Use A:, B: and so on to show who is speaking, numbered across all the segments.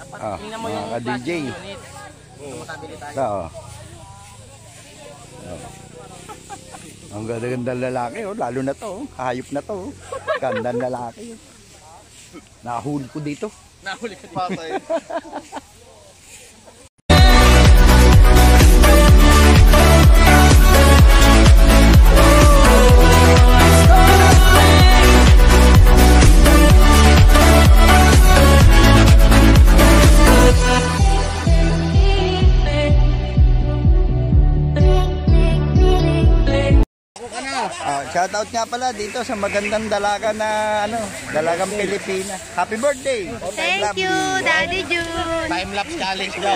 A: Tingnan mo yung
B: DJ.
A: unit. Magkabili tayo.
B: Oo. Ang ganda-ganda lalaki, oh. Lalo na to, oh. Hayop na to, oh. Ganda lalaki, oh. Nahuli ko dito.
A: Nahuli ka dito.
B: Shoutout nga pala dito sa magandang dalaga na dalagang Pilipina. Happy birthday!
C: Thank you, Daddy June!
A: Time-lapse challenge daw.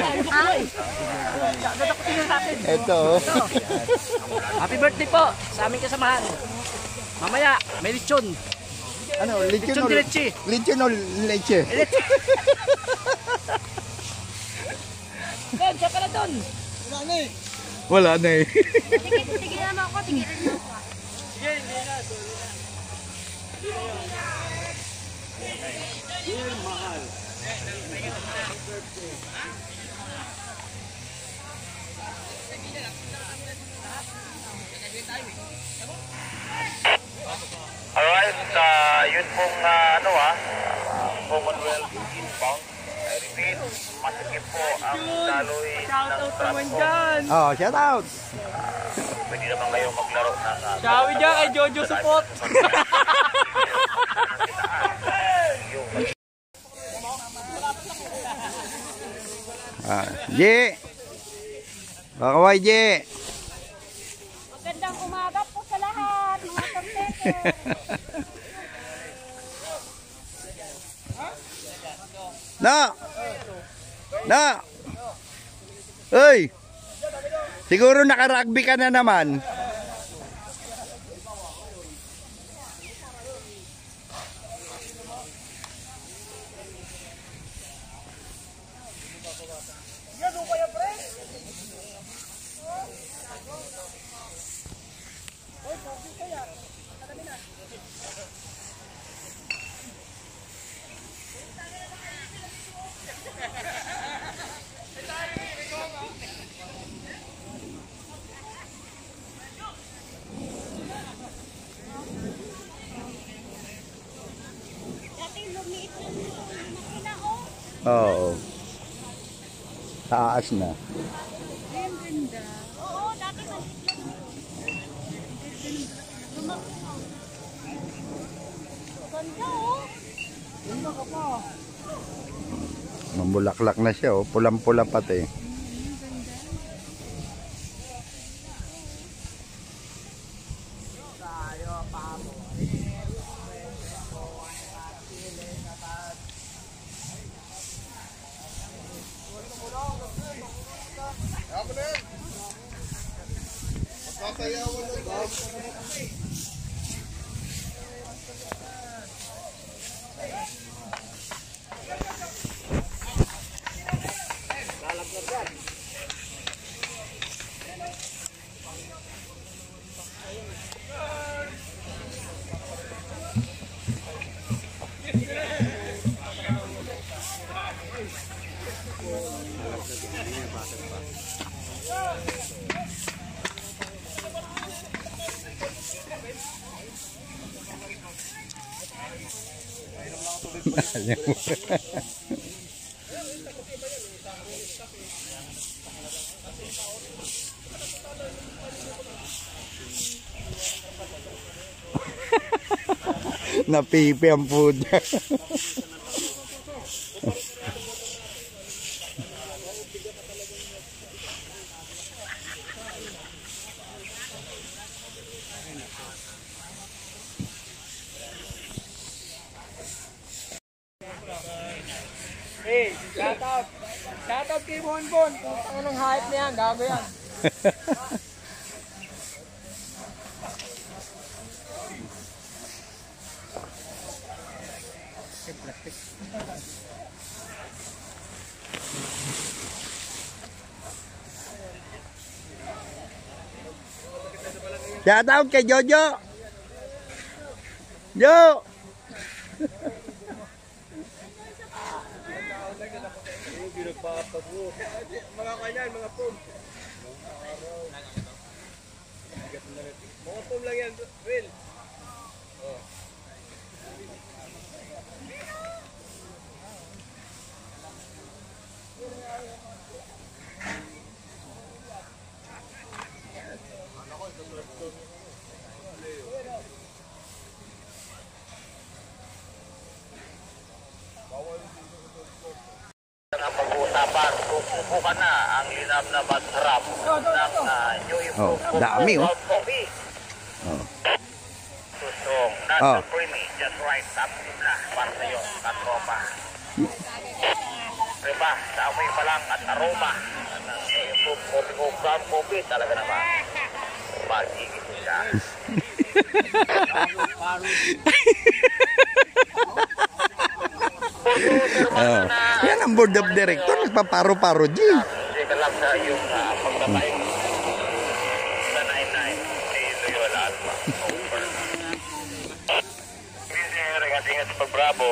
B: Ito.
A: Happy birthday po sa aming kasamahan. Mamaya, may lechon.
B: Ano? Lechon
A: de leche.
B: Lechon o leche?
A: Ben, siya pala doon.
B: Wala na eh.
C: Tigilan mo ako, tigilan mo ako.
D: Alright, yun pong Commonwealth inbound. I repeat, masikip po ang daloy ng transport.
B: Oh, shoutout!
D: Pwede naman kayo maglaro ng...
A: Shawi dyan kay Jojo Support.
B: J! Baka YJ!
C: Magandang umaga po sa lahat, mga tortete.
B: Na! Na! Uy! Siguro naka-rugby ka na naman. Oo. Taas na.
C: Ay, ang ganda. Oo, dati maliit lang. Ganda, oh. Ganda ka pa.
B: Mambulaklak na siya, oh. Pulang-pula pati. Napipi ang food.
A: Hey, shoutout. Shoutout kay Bonbon. Kung anong hype na yan, gago yan.
B: Shoutout kay Jojo. Jo.
E: Mga kanyan, mga pum. Mga pum lang yan, Will.
D: Ang pag-uusapan kung subukan na ang linam na masarap ng New Improved
B: dami, oh.
D: Coffee.
B: Oh.
D: Susong, not
B: Oh.
D: too creamy, just right, tapos na para sa'yo, katropa. Diba, sa amoy pa lang at aroma ng New Improved Coffee o ground coffee, talaga naman magiging siya.
B: Yan ang board of director, nagpaparo-paro, G.
D: Sige lang sa iyong pagtatay sa 99 ni Loyola Alba. Over. Ingat-ingat sa pagbravo.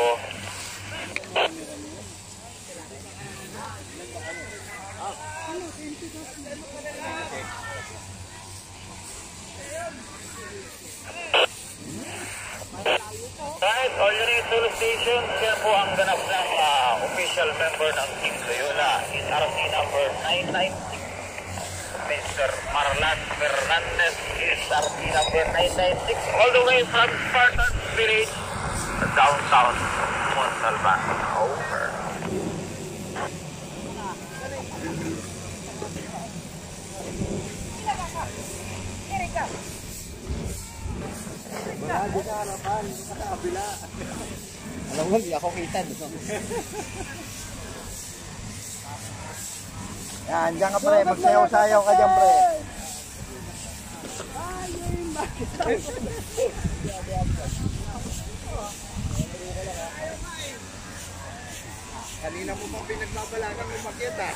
D: Guys, all units to the station, siya po ang ganap ng official member ng Team Loyola. Is RC number 996. Mr. Marlan Fernandez is RC number 996. All the way from Spartan Village, downtown Montalban. Over.
E: Alam mo, hindi ako kita.
B: Yan, dyan ka pre, magsayaw-sayaw ka dyan pre.
E: Kanina mo pang pinagbabalagan mo makita.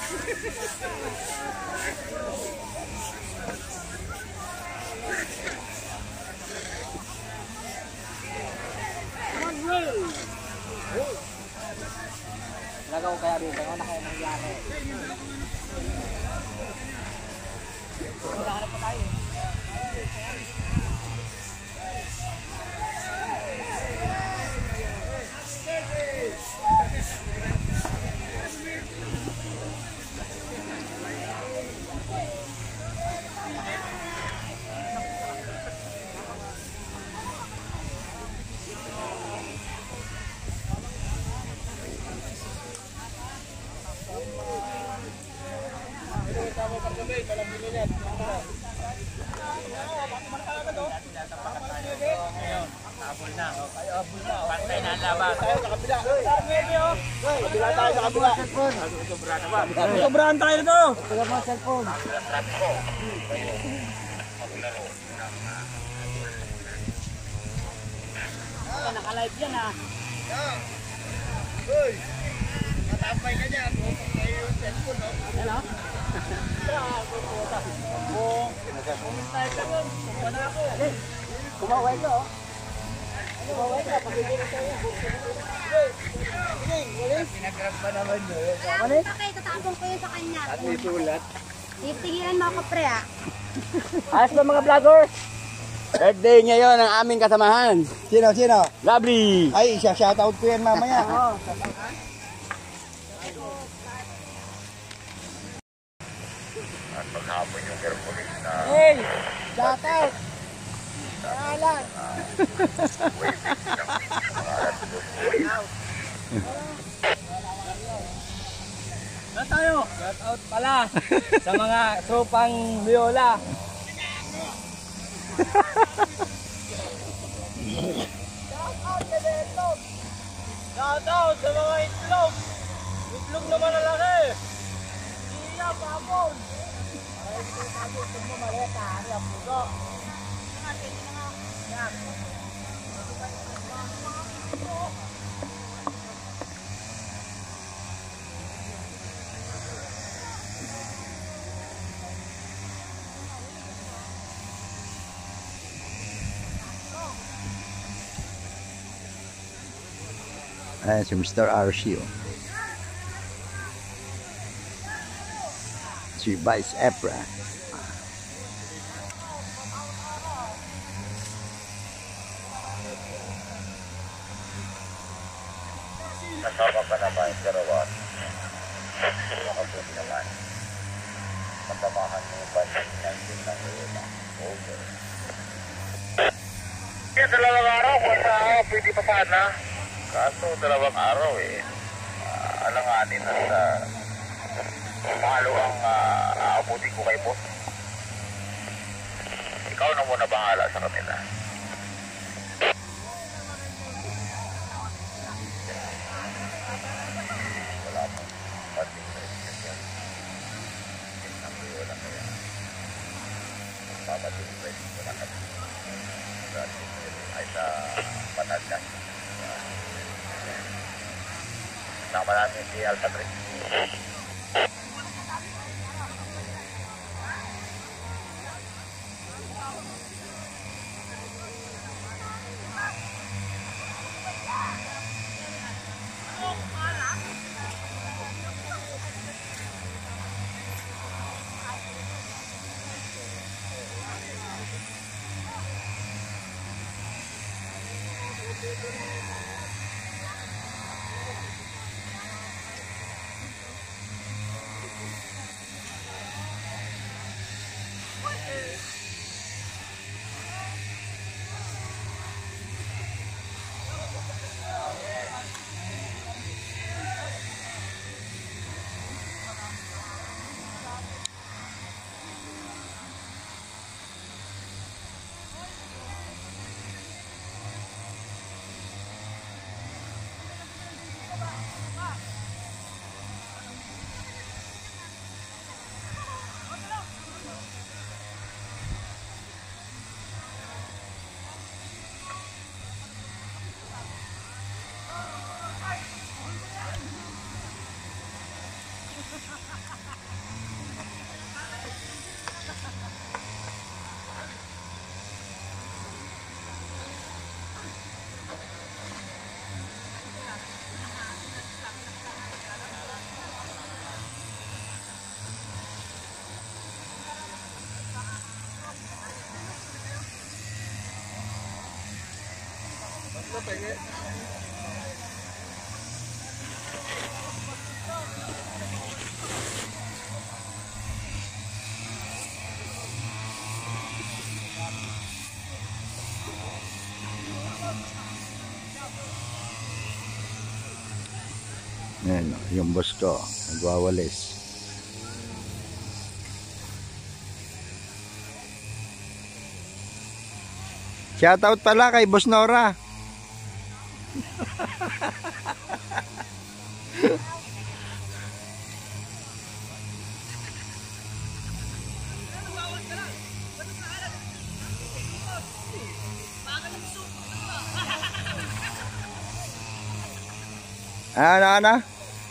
A: Nagaw kaya dito, ano kaya nangyari? Naghahanap pa tayo. Pantay na ang laban.
E: Kabila tayo sa kabila. Sobrahan tayo nito. Tagal mo cellphone.
A: Naka-live yan ah.
E: Uy! Matapay ka dyan. May yung cellphone, no?
A: Ano?
E: Kumaway ka, oh. Kumaway ka. Pagkikita sa'yo. Pinagrab pa naman yun.
C: Wala pa kayo, tatapong ko yun sa kanya.
E: At may sulat.
C: Tigilan mo ako, pre, ah.
A: Ayos ba mga vloggers? Birthday ngayon ang aming kasamahan.
B: Sino?
A: Lovely!
B: Ay, shoutout ko yan mamaya.
D: At paghapon yung Hercules na
E: Hey! Shoutout! Alan!
A: Ano tayo? Shout out pala sa mga tropang Loyola.
E: Shoutout sa mga itlog! Itlog naman na laki! Iya, papon! Ay, ito yung tayo, itlog mo maleta. Ano yung puso? Yan.
B: Ayan si Mr. RC, oh. Si Vice Efra.
D: Kasama ka naman, Karawat. Nakabuti naman. Matamahan mo yung bandang 19 ng Luna. Over. Kaya dalawang araw, kung sa pwede pa sana. Kaso dalawang araw alanganin at palo ang aabutin ko kay boss. Ikaw na muna bahala sa kanila. Wala mo. Pati sa isip. Wala kaya. Papatin sa isip ko na kami. Ay sa Panagas. Nama namin si Alpatri.
B: Ayan, yung boss ko, nagwawalis. Shoutout pala kay Boss Nora. Ano?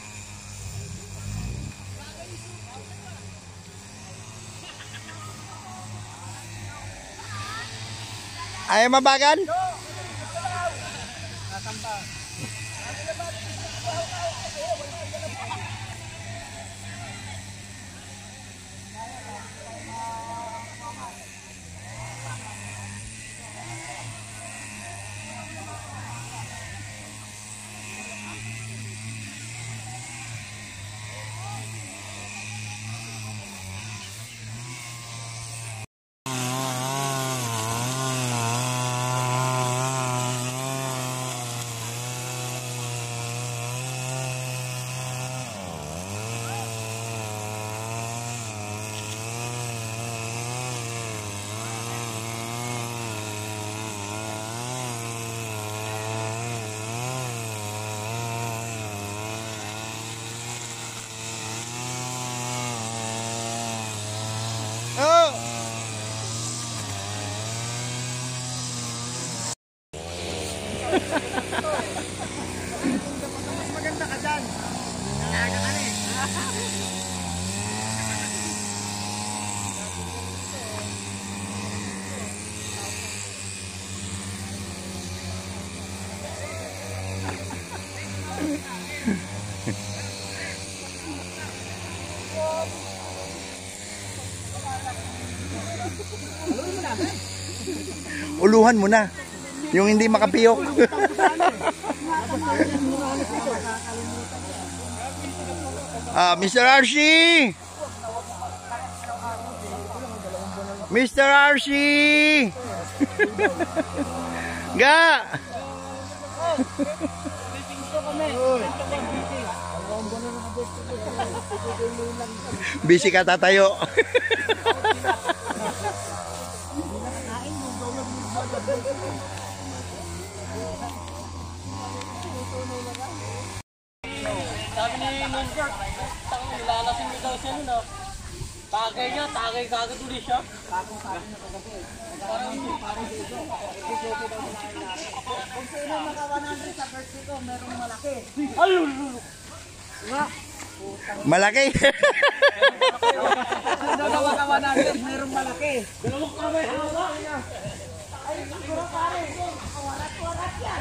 B: Ayaw mabagan? Uluhan mo na. Yung hindi makapiyok. Mr. Archie! Mr. Archie! Ga! Busy ka tatayo.
E: Sabi ni Nonjak, nilalasing mo daw siya nun ah. Tagay niya, tagay kagad ulit siya.
C: Kung sino maka-100 sa birthday ko, merong malaki.
E: Alululo.
B: Malaki.
C: Dalawa maka-100, merong malaki.
E: Dalawang kamay hawak.
C: Ay, siguro pare. Warat-warat yan.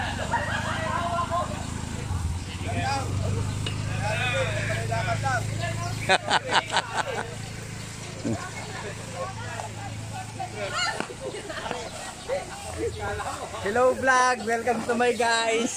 E: Hello vlog, welcome to my guys.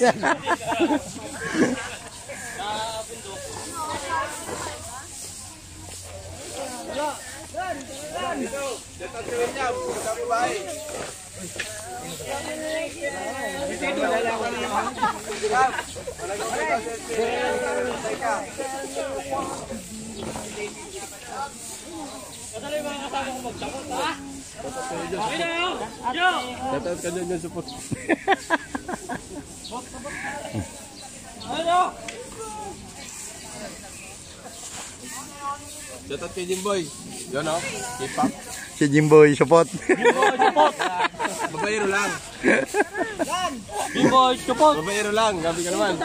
F: Shoutout ka dyan support. Shoutout kay Jimboy. Yun o, keep up.
B: Si Jimboy, support.
F: Babayero lang.
E: Bimboy, chupot.
F: Babayero lang, gabi ka naman.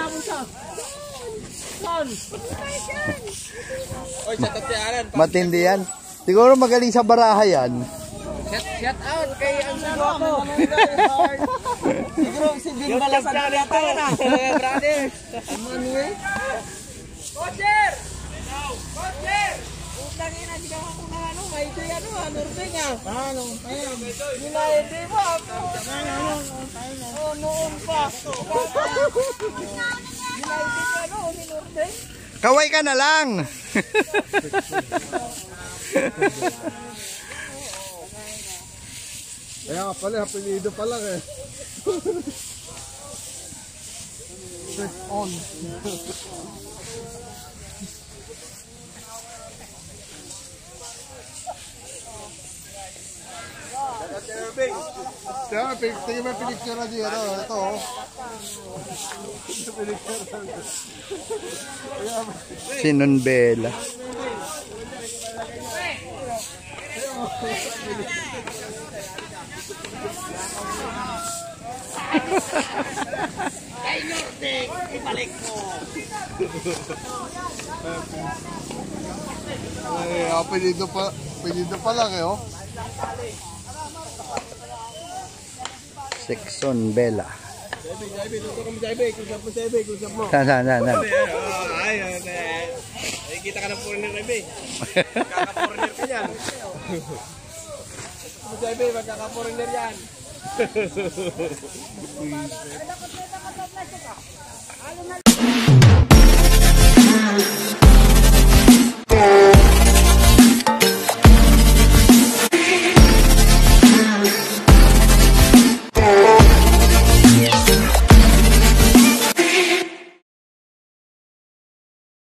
F: Oy, shoutout kay Alan.
B: Matindi yan. Siguro magaling sa baraha yan.
E: Shout out kay ang guwapo. Siguro si Bing Balasan na yata na. Brother. Manuel. Coacher! Coacher! Utang ina, di ka ako na ano, may ito yan o, Nurbing ah. Ano? Ayun. Hindi mo ako. Oh, noon pa. Hindi ka ano, ni Nurbing.
B: Kaway ka na lang.
F: Kaya nga pala, apelido pa lang eh. Kaya, tingin mo pinicture na dito. Ito oh.
B: Sinunbela.
E: Ay, Nordic, ibalik mo.
F: Ay, apelido pa lang eh oh.
B: Sexon Bella.
F: Jaibe, tuto kami Jaibe. Kusap mo.
B: Saan?
F: Ay, kita ka ng foreigner Jaibe. Kaka-foreigner ka yan. Jaibe, magkaka-foreigner yan.
C: Ano na